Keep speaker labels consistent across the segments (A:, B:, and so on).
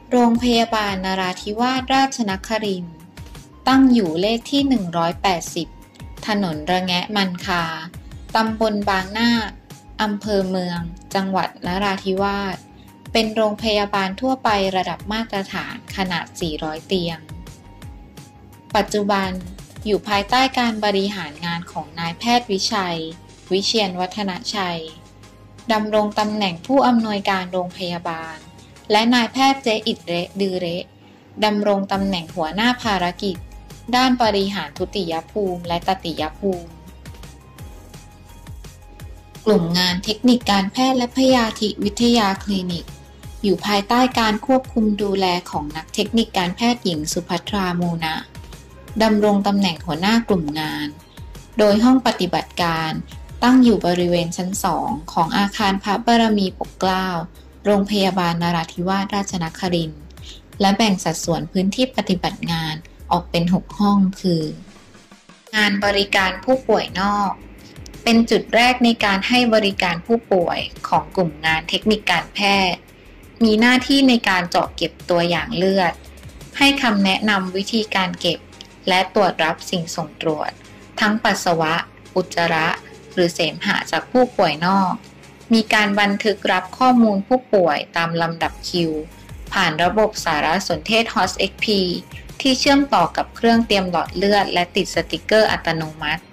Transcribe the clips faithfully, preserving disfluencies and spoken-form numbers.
A: โรงพยาบาลนราธิวาสราชนครินทร์ตั้งอยู่เลขที่หนึ่งร้อยแปดสิบถนนระแงะมันคาตำบลบางนาคอำเภอเมืองจังหวัดนราธิวาสเป็นโรงพยาบาลทั่วไประดับมาตรฐานขนาดสี่ร้อยเตียงปัจจุบันอยู่ภายใต้การบริหารงานของนายแพทย์วิชัยวิเชียรวัฒนชัยดำรงตำแหน่งผู้อำนวยการโรงพยาบาลและนายแพทย์เจอิดเระดือเระดำรงตำแหน่งหัวหน้าภารกิจด้านบริหารทุติยภูมิและตติยภูมิกลุ่มงานเทคนิคการแพทย์และพยาธิวิทยาคลินิกอยู่ภายใต้การควบคุมดูแลของนักเทคนิคการแพทย์หญิงสุภัทรามูนะดำรงตำแหน่งหัวหน้ากลุ่มงานโดยห้องปฏิบัติการตั้งอยู่บริเวณชั้นสองของอาคารพระบารมีปกเกล้าโรงพยาบาลนราธิวาสราชนครินทร์และแบ่งสัดส่วนพื้นที่ปฏิบัติงานออกเป็นหกห้องคืองานบริการผู้ป่วยนอกเป็นจุดแรกในการให้บริการผู้ป่วยของกลุ่มงานเทคนิคการแพทย์มีหน้าที่ในการเจาะเก็บตัวอย่างเลือดให้คำแนะนำวิธีการเก็บและตรวจรับสิ่งส่งตรวจทั้งปัสสาวะอุจจาระหรือเสมหะจากผู้ป่วยนอกมีการบันทึกรับข้อมูลผู้ป่วยตามลำดับคิวผ่านระบบสารสนเทศ โฮส เอ็กซ์ พี ที่เชื่อมต่อกับเครื่องเตรียมหลอดเลือดและติดสติกเกอร์อัตโนมัติ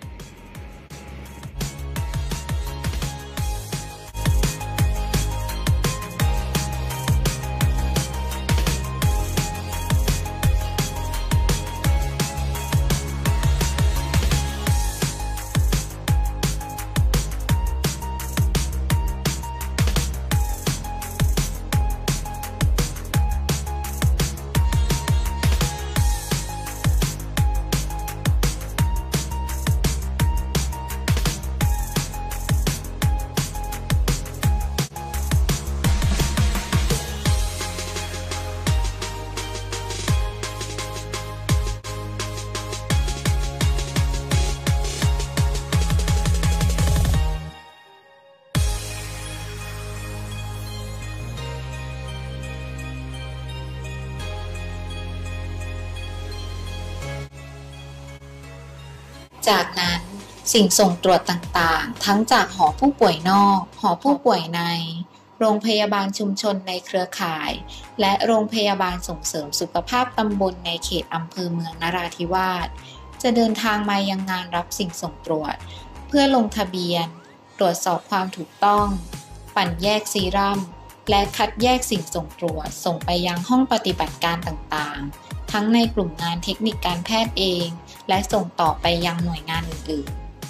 A: จากนั้นสิ่งส่งตรวจต่างๆทั้งจากหอผู้ป่วยนอกหอผู้ป่วยในโรงพยาบาลชุมชนในเครือข่ายและโรงพยาบาลส่งเสริมสุขภาพตำบลในเขตอำเภอเมืองนราธิวาสจะเดินทางมายังงานรับสิ่งส่งตรวจเพื่อลงทะเบียนตรวจสอบความถูกต้องปั่นแยกซีรัมและคัดแยกสิ่งส่งตรวจส่งไปยังห้องปฏิบัติการต่างๆทั้งในกลุ่มงานเทคนิคการแพทย์เองและส่งต่อไปยังหน่วยงานอื่น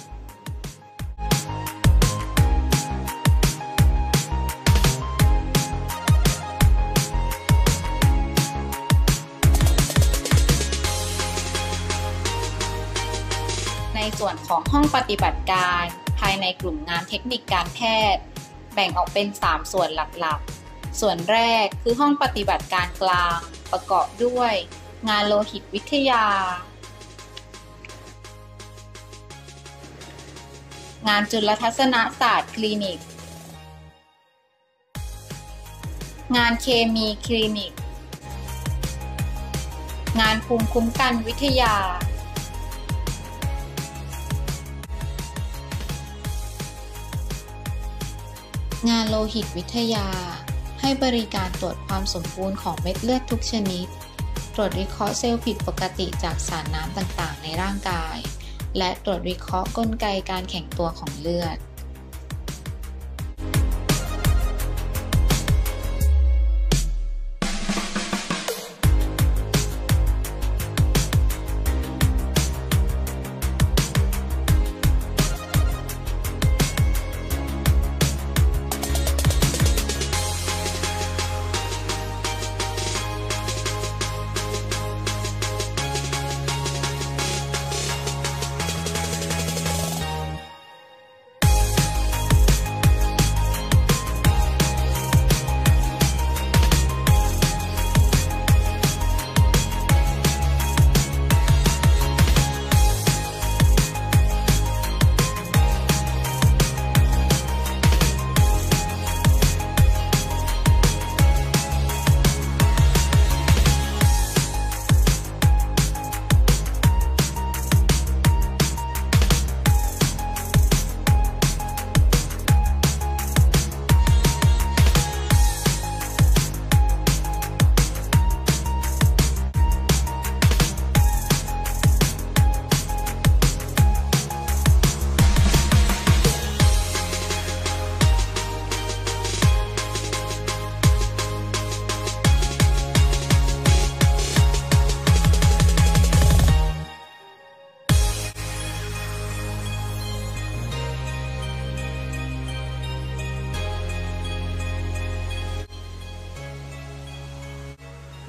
A: ๆในส่วนของห้องปฏิบัติการภายในกลุ่มงานเทคนิคการแพทย์แบ่งออกเป็นสามส่วนหลักๆส่วนแรกคือห้องปฏิบัติการกลางประกอบด้วยงานโลหิตวิทยางานจุลทรรศนศาสตร์คลินิกงานเคมีคลินิกงานภูมิคุ้มกันวิทยางานโลหิตวิทยาให้บริการตรวจความสมบูรณ์ของเม็ดเลือดทุกชนิดตรวจวิเคราะห์เซลล์ผิดปกติจากสารน้ำต่างๆในร่างกายและตรวจวิเคราะห์กลไกการแข็งตัวของเลือด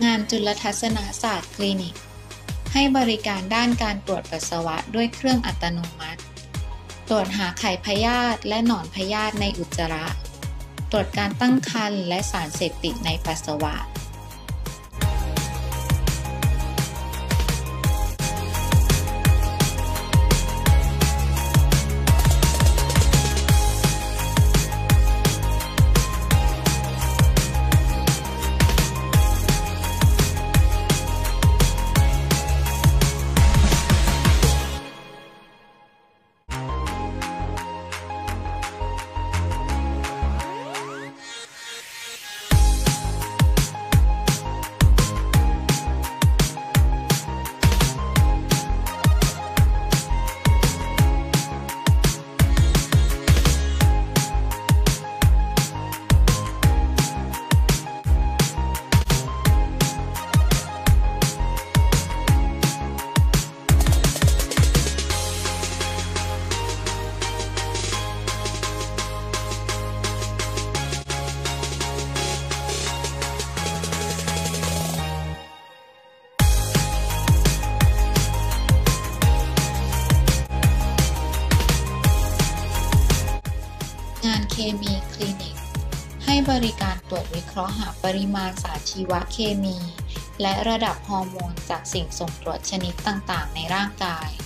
A: งานจุลทรรศนศาสตร์คลินิกให้บริการด้านการตรวจปัสสาวะด้วยเครื่องอัตโนมัติตรวจหาไข่พยาธิและหนอนพยาธิในอุจจาระตรวจการตั้งครรภ์และสารเสพติดในปัสสาวะงานเคมีคลินิกให้บริการตรวจวิเคราะห์หาปริมาณสารชีวเคมีและระดับฮอร์โมนจากสิ่งส่งตรวจชนิดต่างๆในร่างกาย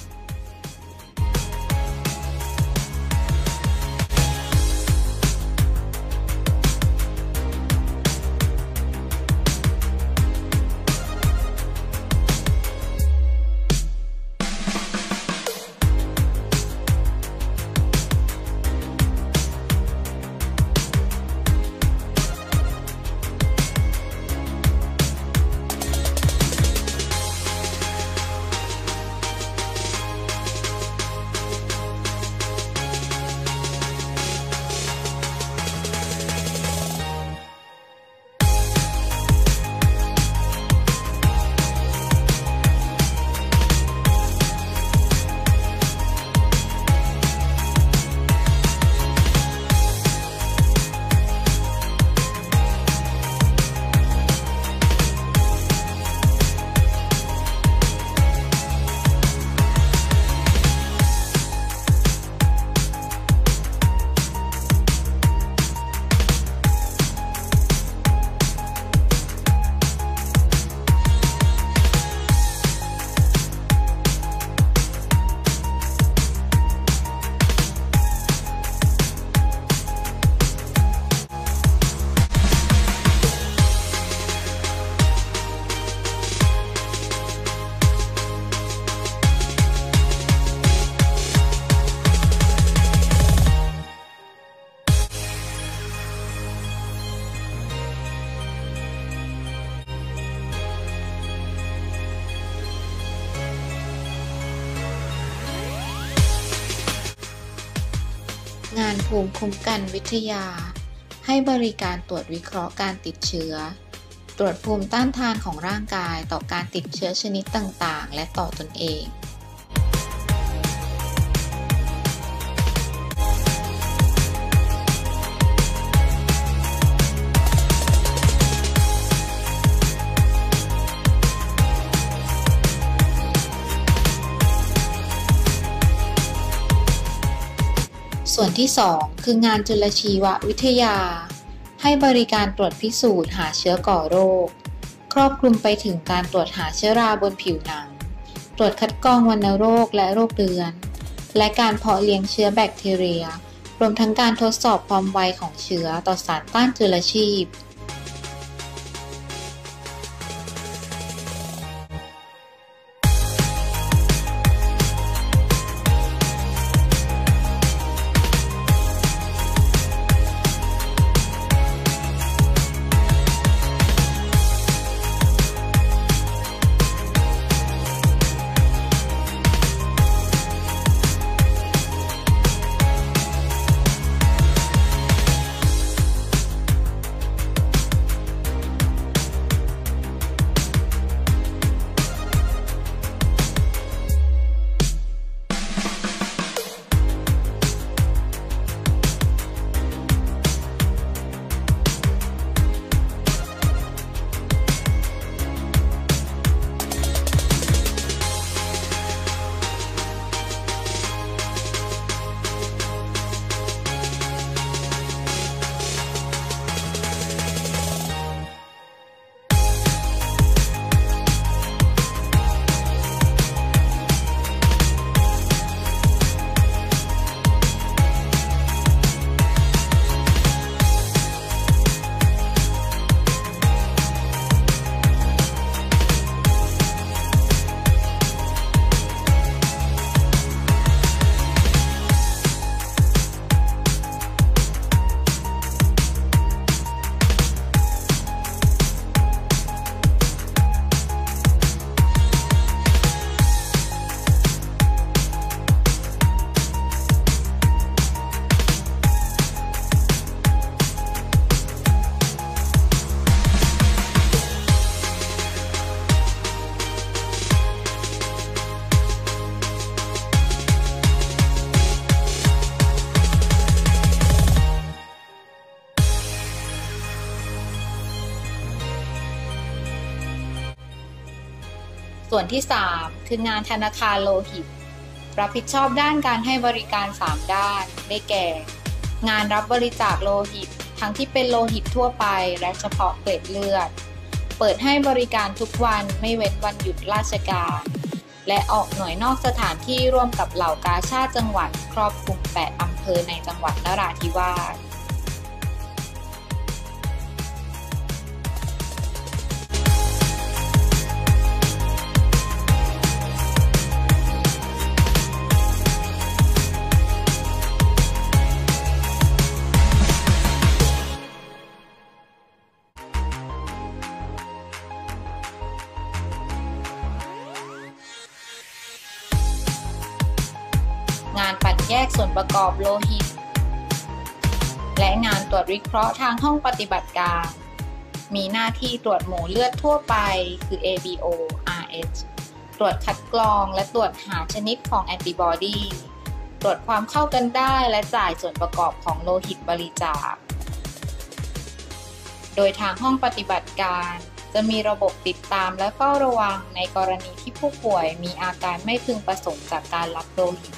A: งานภูมิคุ้มกันวิทยาให้บริการตรวจวิเคราะห์การติดเชื้อตรวจภูมิต้านทานของร่างกายต่อการติดเชื้อชนิดต่างๆและต่อตนเองส่วนที่สองคืองานจุลชีววิทยาให้บริการตรวจพิสูจน์หาเชื้อก่อโรคครอบคลุมไปถึงการตรวจหาเชื้อราบนผิวหนังตรวจคัดกรองวัณโรคและโรคเรื้อนและการเพาะเลี้ยงเชื้อแบคทีเรียรวมทั้งการทดสอบความไวของเชื้อต่อสารต้านจุลชีพส่วนที่สามคืองานธนาคารโลหิตรับผิดชอบด้านการให้บริการสามด้านได้แก่ งานรับบริจาคโลหิตทั้งที่เป็นโลหิตทั่วไปและเฉพาะเกล็ดเลือดเปิดให้บริการทุกวันไม่เว้นวันหยุดราชการและออกหน่วยนอกสถานที่ร่วมกับเหล่ากาชาดจังหวัดครอบคลุมแปดอำเภอในจังหวัดนราธิวาสงานปั่นแยกส่วนประกอบโลหิตและงานตรวจวิเคราะห์ทางห้องปฏิบัติการมีหน้าที่ตรวจหมู่เลือดทั่วไปคือ เอ บี โอ อาร์ เอช ตรวจคัดกรองและตรวจหาชนิดของแอนติบอดีตรวจความเข้ากันได้และจ่ายส่วนประกอบของโลหิตบริจาคโดยทางห้องปฏิบัติการจะมีระบบติดตามและเฝ้าระวังในกรณีที่ผู้ป่วยมีอาการไม่พึงประสงค์จากการรับโลหิต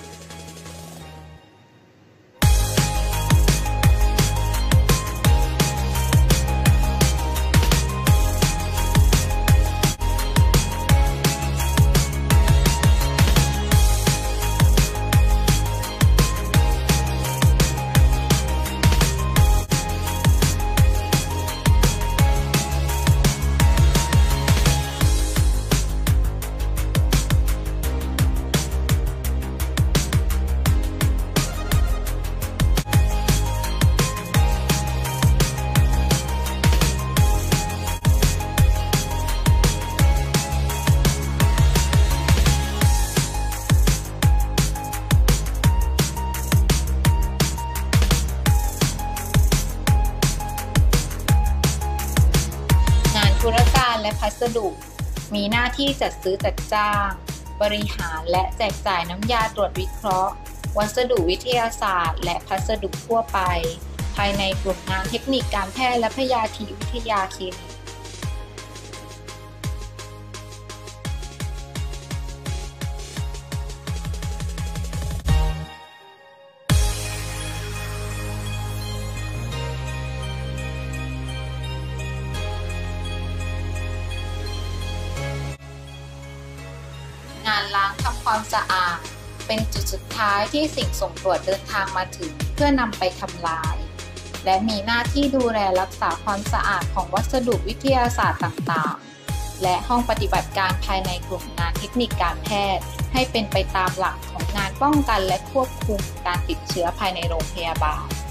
A: ธุรการและพัสดุมีหน้าที่จัดซื้อจัดจ้างบริหารและแจกจ่ายน้ำยาตรวจวิเคราะห์วัสดุวิทยาศาสตร์และพัสดุทั่วไปภายในกลุ่มงานเทคนิคการแพทย์และพยาธิวิทยาคลินิกงานล้างทำความสะอาดเป็นจุดสุดท้ายที่สิ่งส่งตรวจเดินทางมาถึงเพื่อนำไปทำลายและมีหน้าที่ดูแลรักษาความสะอาดของวัสดุวิทยาศาสตร์ต่างๆและห้องปฏิบัติการภายในกลุ่มงานเทคนิคการแพทย์ให้เป็นไปตามหลักของงานป้องกันและควบคุมการติดเชื้อภายในโรงพยาบาล